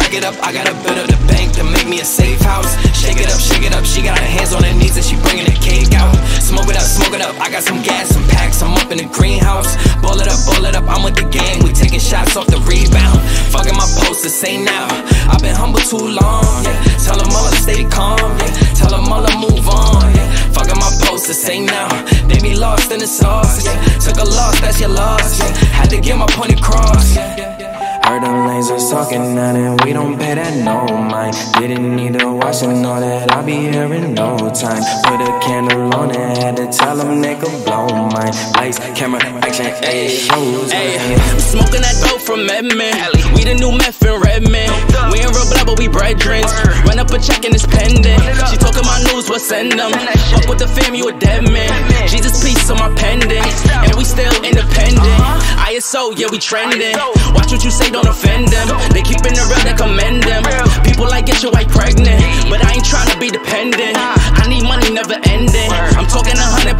it up, I got a bit of the bank to make me a safe house. Shake it up, she got her hands on her knees and she bringing the cake out. Smoke it up, I got some gas, some packs, I'm up in the greenhouse. Ball it up, I'm with the gang, we taking shots off the rebound. Fucking my posters, say now, I've been humble too long, yeah. Tell them all to stay calm, yeah. Tell them all to move on, yeah. Fucking my posters, say now, they be lost in the sauce, yeah. Took a loss, that's your loss, yeah. Had to get my point across, yeah. Heard them lasers talking now and we don't pay that no mind. Didn't need to watch and know that I'll be here in no time. Put a candle on it, had to tell them they could blow mine. Lights, camera, action, ayy, shows. I'm smoking that dope from Edmond. We the new meth in Redmond. We ain't real blood, but we brethren. Run up a check and it's pending. She talking my news, but send them. Fuck with the fam, you a dead man. Jesus, peace on my pendant. And we still independent. ISO, yeah, we trending. Watch what you say, don't offend them. They keepin' it real, they commend them. People like get your wife pregnant, but I ain't tryna be dependent. I need money never ending. I'm talking 100%.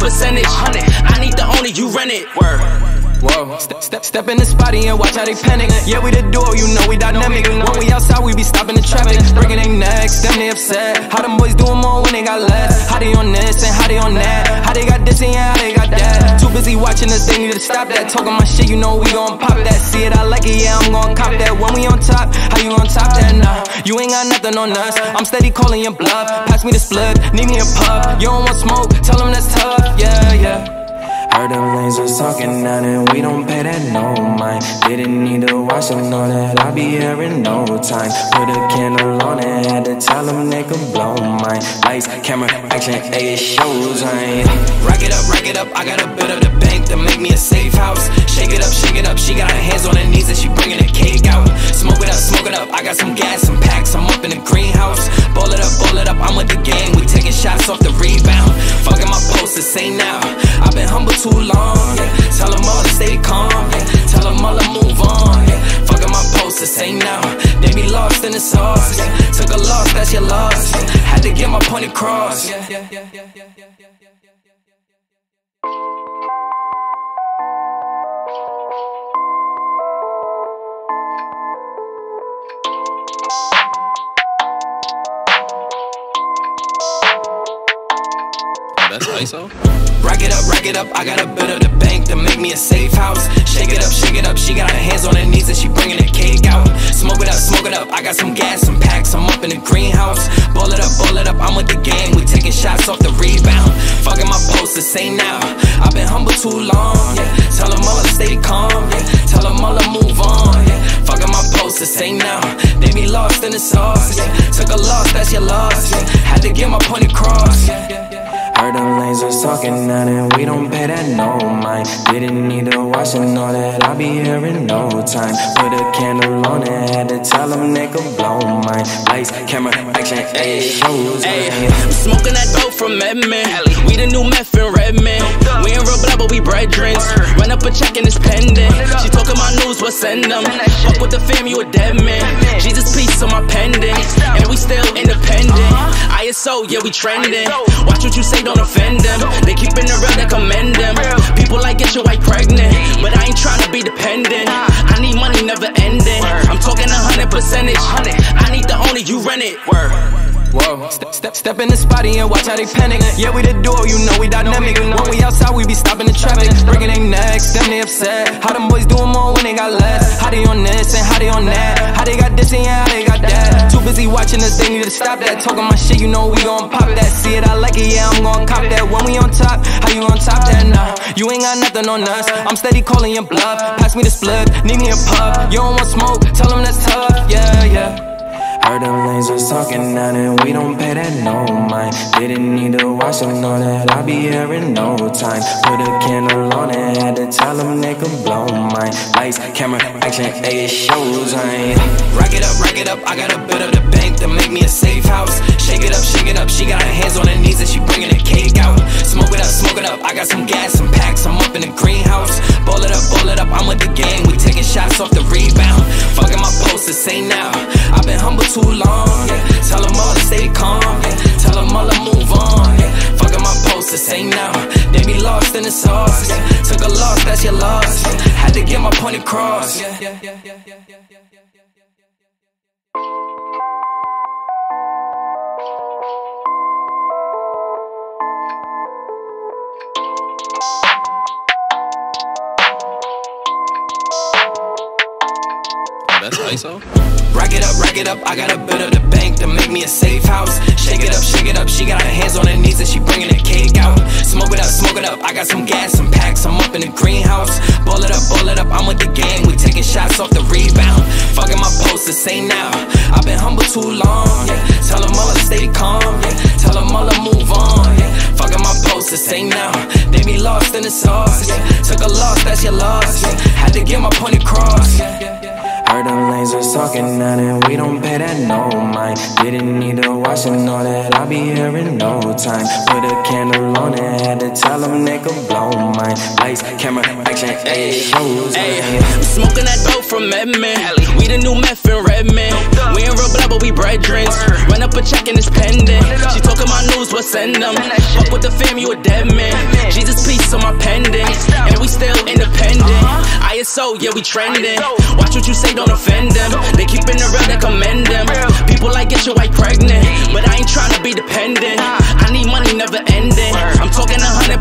I need the only you rent it. Whoa, step in the spotty and watch how they panic. Yeah, we the duo, you know we dynamic. When we outside, we be stopping the traffic. Breaking their necks, them they upset. How them boys doing more when they got less? How they on this and how they on that? How they got this and how they got that? Too busy watching this, they need to stop that. Talking my shit, you know we gon' pop that. See it, I like it, yeah, I'm gon' cop that. When we on top, how you gon' top that? Nah, you ain't got nothing on us. I'm steady calling your bluff. Pass me the split, need me a puff. You don't want smoke, tell them that's tough. Yeah, yeah. Heard them lasers talking now and we don't pay that no mind. Didn't need to watch them know that I'll be here in no time. Put a candle on it, had to tell them they could blow mine. Lights, camera, action, ayy, shows. Rack it up, I got a bit of the bank to make me a safe house. Shake it up, she got her hands on her knees and she bringing the cake out. Smoke it up, I got some gas, some packs, I'm up in the greenhouse. Ball it up, I'm with the gang, we taking shots off the rebound. Fucking my posters, say now, I've been humble too long, yeah. Tell them all to stay calm, yeah. Tell them all to move on, yeah. Fucking my posters, say now, they be lost in the sauce, yeah. Took a loss, that's your loss, yeah. Had to get my point across, yeah. That's ISO? Rack it up, I got a bit of the bank to make me a safe house. Shake it up, she got her hands on her knees and she bringing the cake out. Smoke it up, I got some gas, some packs, I'm up in the greenhouse. Ball it up, I'm with the gang, we taking shots off the rebound. Fucking my posters, say now, I've been humble too long, yeah. Tell them all to stay calm, yeah. Tell them all to move on, yeah. Fucking my posters, say now, they be lost in the sauce, yeah. Took a loss, that's your loss, yeah. Had to get my point across, yeah. Heard them lasers talking now and we don't pay that no mind. Didn't need to watch and know that I'll be here in no time. Put a candle on it, had to tell them they could blow mine. Lights, camera, action, ayy, shows. I'm smoking that dope from Edmond. We the new meth in Redmond. We ain't real blood, but we brethren. Run up a check and it's pending. She talking my news, but send them. Fuck with the fam, you a dead man. Jesus, peace on my pendant. And we still independent. ISO, yeah, we trending. Watch what you say, don't offend them. They keepin' it real, they commend them. People like get your wife pregnant, but I ain't tryna be dependent. I need money never ending. I'm talking 100%. I need the only you rent it. Whoa, step in the spotty and watch how they panic. Yeah, we the duo, you know we dynamic. When we outside, we be stopping the traffic. Breaking their necks, them they upset. How them boys doing more when they got less? How they on this and how they on that? How they got this and how they got that? Too busy watching us, they need to stop that. Talking my shit, you know we gon' pop that. See it, I like it, yeah, I'm gon' cop that. When we on top, how you gon' top that? Nah, you ain't got nothing on us. I'm steady calling your bluff. Pass me the split, need me a puff. You don't want smoke, tell them that's tough, yeah, yeah. Heard them lasers talking now and we don't pay that no mind. Didn't need to watch them know that I'll be here in no time. Put a candle on it, had to tell them they could blow mine. Lights, camera, action, ayy, shows. Rack it up, I got a bit of the bank to make me a safe house. Shake it up, she got her hands on her knees and she bringing the cake out. Smoke it up, I got some gas, some packs, I'm up in the greenhouse. Ball it up, I'm with the gang, we taking shots off the rebound. Fucking my posters, say now, I've been humble too long, yeah. Tell them all to stay calm, yeah. Tell them all to move on, yeah. Fucking my posters, say now, they be lost in the sauce, yeah. Took a loss, that's your loss, yeah. Had to get my point across, yeah. say so? Rack it up, I got a bit of the bank to make me a safe house. Shake it up, she got her hands on her knees and she bringing the cake out. Smoke it up, I got some gas, some packs, I'm up in the greenhouse. Ball it up, I'm with the gang, we taking shots off the rebound. Fucking my posters, say now, I've been humble too long, yeah. Tell them all to stay calm, yeah. Tell them all to move on, yeah. Fucking my posters, say now, they be lost in the sauce, yeah. Took a loss, that's your loss, yeah. Had to get my point across, yeah. Heard them lasers talking now and we don't pay that no mind. Didn't need to watch and know that I'll be here in no time. Put a candle on it, had to tell them they could blow mine. Lights, camera, action, ayy, shows. I'm smoking that dope from Edmond. We the new meth in Redmond. We ain't real blood, but we brethren. Run up a check and it's pending. She talking my news, we'll send them. Fuck with the fam, you a dead man. Jesus peace on my pendant, and we still independent. ISO, yeah, we trending. Watch what you say, don't offend them. They keepin' it real, they commend them. People like get your wife pregnant, but I ain't tryna be dependent. I need money never ending. I'm talking 100%.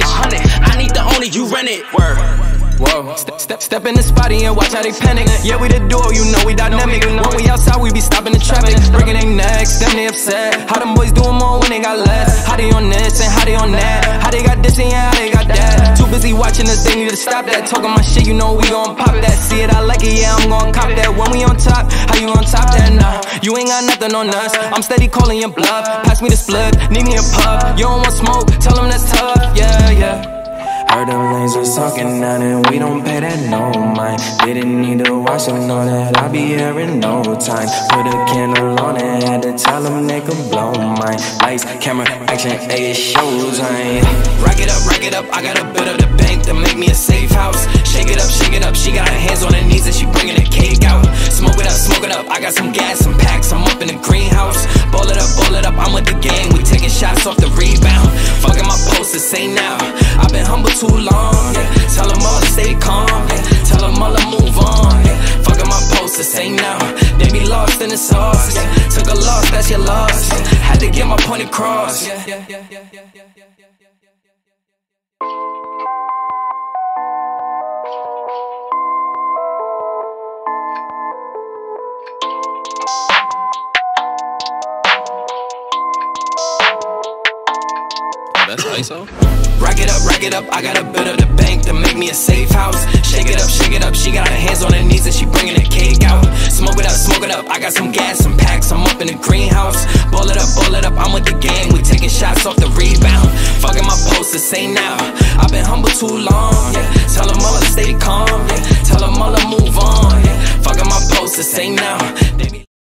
I need the owner, you rent it. Whoa, step in the spotty and watch how they panic. Yeah, we the duo, you know we dynamic. When we outside, we be stopping the traffic. Breaking their necks, them they upset. How them boys doing more when they got less? How they on this and how they on that? How they got this and yeah, how they got that? Too busy watching us, they need to stop that. Talking my shit, you know we gon' pop that. See it, I like it, yeah, I'm gon' cop that. When we on top, how you gon' top that? Nah, you ain't got nothing on us. I'm steady calling your bluff. Pass me the split, need me a puff. You don't want smoke, tell them that's tough. Yeah. Heard them lasers talking now and we don't pay that no mind. Didn't need to watch them know that I'll be here in no time. Put a candle on it, had to tell them they could blow mine. Lights, camera, action, ayy, shows. Rack it up, I got a bit of the bank to make me a safe house. Shake it up, she got her hands on her knees and she bringing the cake out. Smoke it up, I got some gas, some packs, I'm up in the greenhouse. Ball it up, I'm with the gang, we taking shots off the rebound. Fucking my posters, say now, I've been humble too long, yeah. Tell them all to stay calm, yeah. Tell them all to move on, yeah. Fucking my posters, say now, they be lost in the sauce, yeah. Took a loss, that's your loss, yeah. Had to get my point across, yeah. That's ISO? Rack it up, I got a bit of the bank to make me a safe house. Shake it up, she got her hands on her knees and she bringing the cake out. Smoke it up, I got some gas, some packs, I'm up in the greenhouse. Ball it up, I'm with the gang, we taking shots off the rebound. Fucking my posters, say now, I've been humble too long, yeah. Tell them all to stay calm, yeah. Tell them all to move on, yeah. Fucking my posters, say now, they be